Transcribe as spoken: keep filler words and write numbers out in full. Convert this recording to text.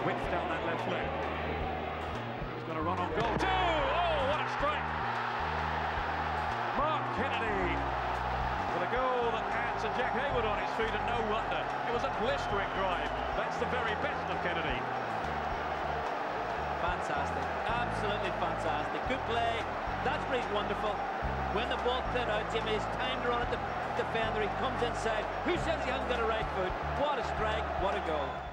width down that left flank. He's going to run on goal. Two! Oh, what a strike! Mark Kennedy with a goal that adds a Jack Hayward on his feet, and no wonder. It was a blistering drive. That's the very best of Kennedy. Fantastic, absolutely fantastic. Good play. That's where he's wonderful. When the ball cleared out, Jimmy, his time to run at the defender. He comes inside. Who says he hasn't got a right foot? What a strike! What a goal!